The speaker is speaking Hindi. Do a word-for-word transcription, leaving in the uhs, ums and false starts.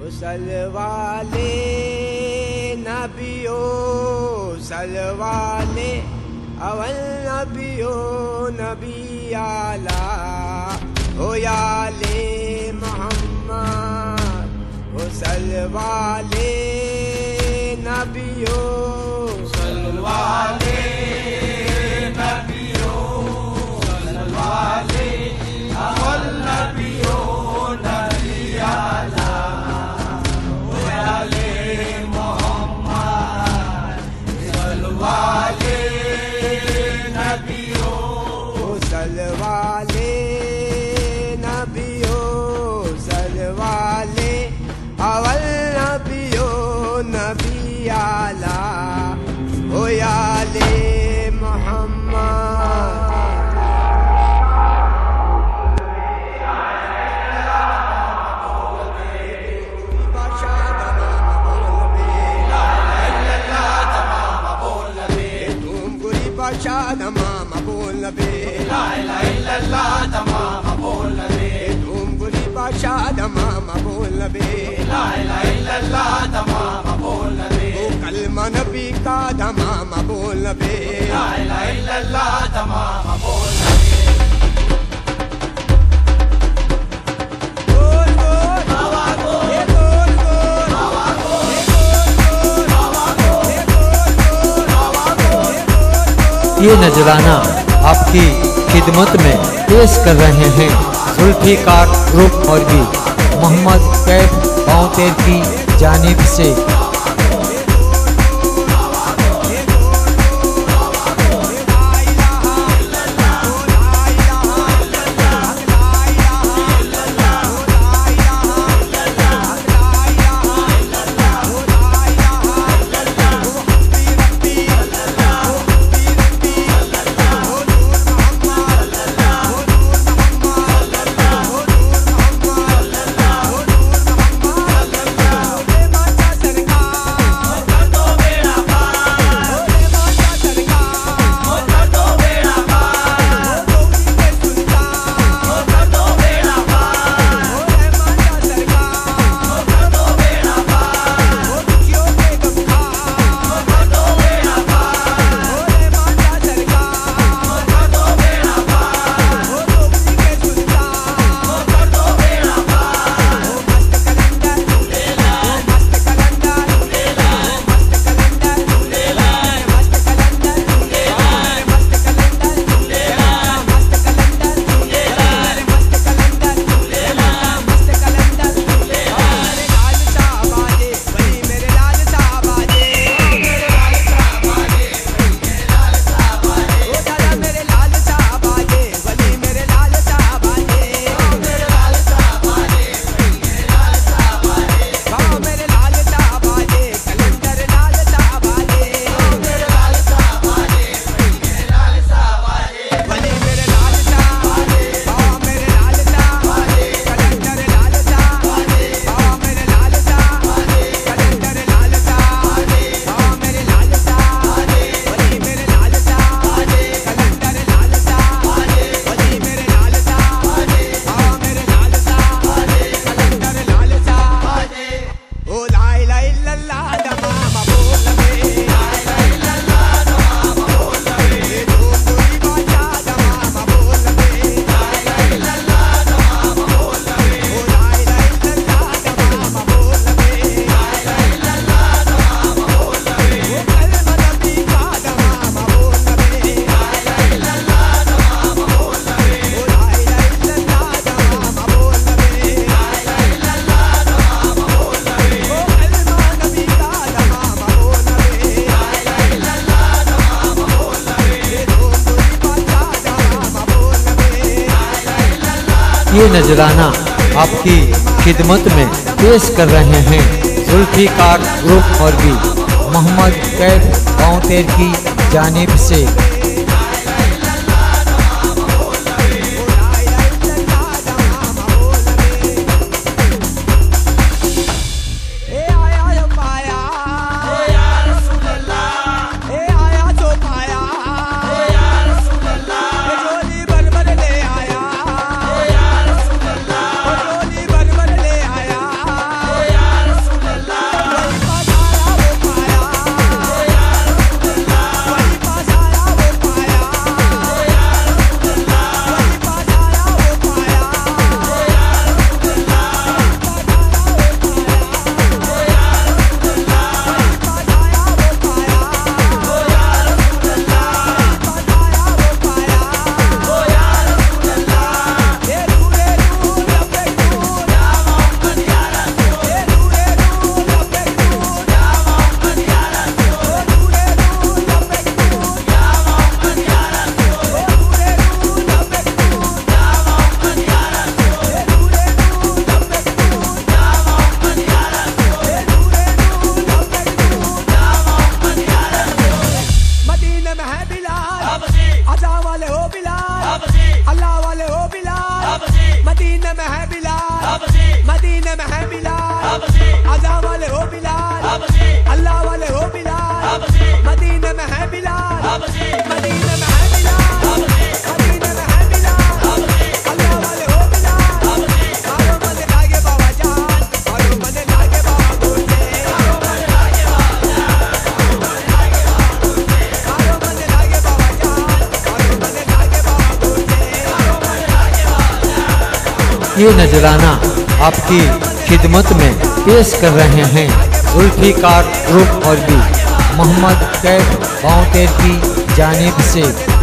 सलवाले नबियो सलवाले अवल नबियो नबी आला ओ याले मोहम्मद ओ सलवाले नबियो सलवाले नबियो सलवाले अवल नबियो नबी आला ओ याले मोहम्मद सलवाले नबियो सलवाले नबियो सलवाले अवल नबियो नबी आला ओ याले मोहम्मद तमाम बोल नबी ला इलाहा इल्लल्लाह तमाम बोल नबी तुम गुली बादशाह तमाम बोल नबी ला इलाहा इल्लल्लाह तमाम बोल नबी वो कलमा नबी का तमाम बोल नबी ला इलाहा इल्लल्लाह तमाम बोल नबी ये नजराना आपकी खिदमत में पेश कर रहे हैं जुल्फिकार ग्रुप और भी मोहम्मद कैफ बाउतेर की जानिब से। ये नजराना आपकी खिदमत में पेश कर रहे हैं जुल्फिकार ग्रुप और भी मोहम्मद कैफ बाउतेर की जानिब से। Yeah. मदीने में है मिला, मदीने में है मिला, अल्लाह वाले हो मिला, मारो मने लागे बाबा जान, मारो मने लागे बाबा बोले, मारो मने लागे बाबा जान, मारो मने लागे बाबा जान, मारो मने लागे बाबा बोले, मारो मने लागे बाबा जान। ये नजराना आपकी खिदमत में पेश कर रहे हैं जुल्फिकार ग्रुप और भी मोहम्मद कैफ बाउतेर की जानिब से।